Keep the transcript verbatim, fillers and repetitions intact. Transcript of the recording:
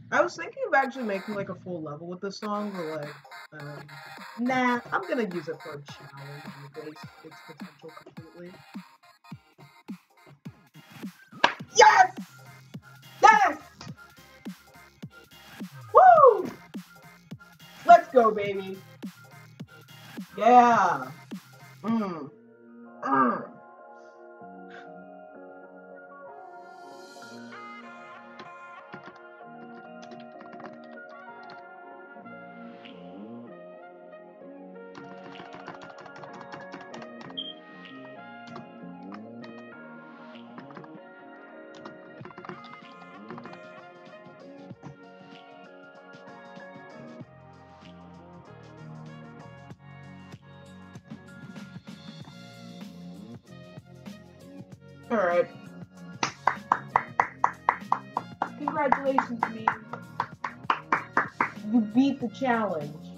I was thinking of actually making like a full level with this song, but like, um, nah, I'm gonna use it for a challenge and waste its potential completely. Yes! Yes! Woo! Let's go, baby. Yeah. Mm. Mm. All right. Congratulations, me. You beat the challenge.